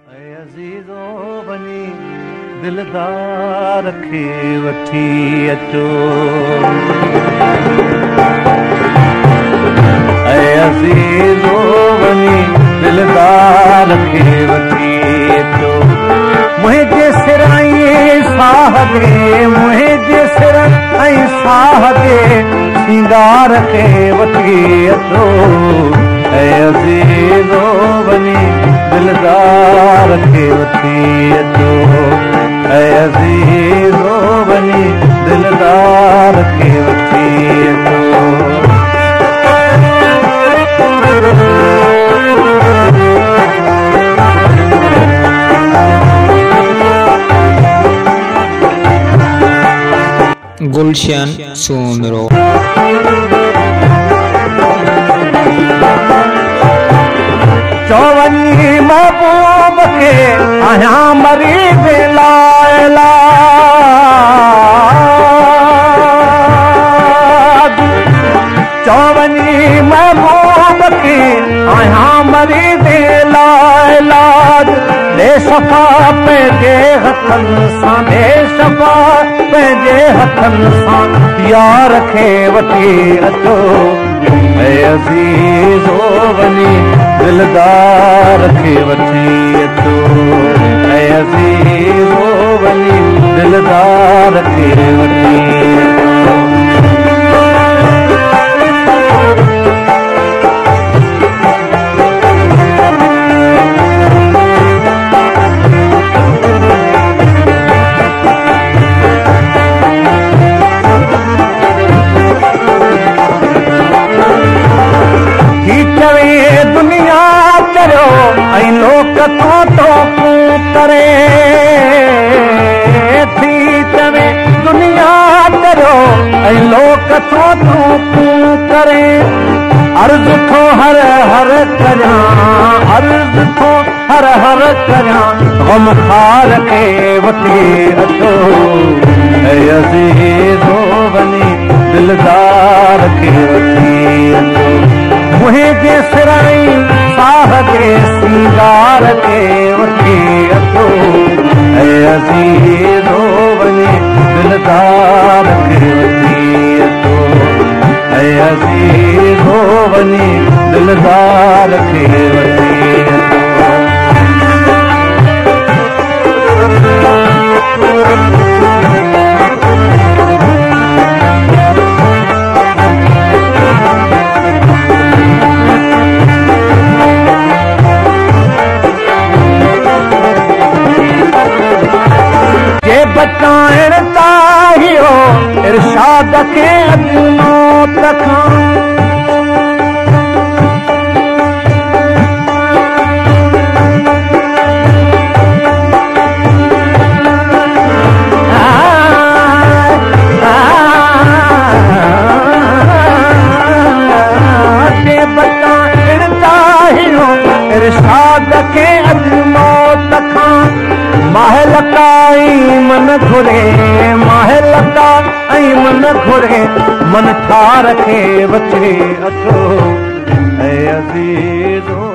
अज़ीज़ो वञी दिलदार खे वठी अचो अज़ीज़ो वञी दिलदार खे वठी अचो मुंहिंजे सिर ऐं साह ते मुंहिंजे सिर ऐं साह ते सिंगार खे वठी अचो अज़ीज़ो वञी दिलदार खे वठी अचो अज़ीज़ो वञी दिलदार खे वठी अचो गुलशन सोनरो चौवनी महबूब के आया मरी बेला चौवनी महबूब के आया मरी बेला दे सफ़ा पंहिंजे हथनि सां दे सफ़ा पंहिंजे हथनि सां यार खे वठी अचो अज़ीज़ो वञी दिलदार खे वठी अचो अज़ीज़ो वञी दिलदार खे वठी अचो दुनिया करो ऐं लोक तो करे थी चवे दुनिया करो ऐं लोक तो करे अर्ज़ थो हर हर करियां अर्ज़ थो हर हर करियां ग़म ख़ार खे वठी अचो अज़ीज़ो वञी दिलदार खे वठी अचो मुंहिंजे सिर ऐं साह ते सिंगार खे वठी अचो अज़ीज़ो वञी दिलदार खे वठी अचो अज़ीज़ो वञी दिलदार खे वठी अचो बचाइण चाहियो इरशाद खे मौत खां बचाइण चाहियो इरशाद खे मौत खां महल काई मन घुरे महल काई मन घुरे मन ठार खे वठी अचो अज़ीज़ो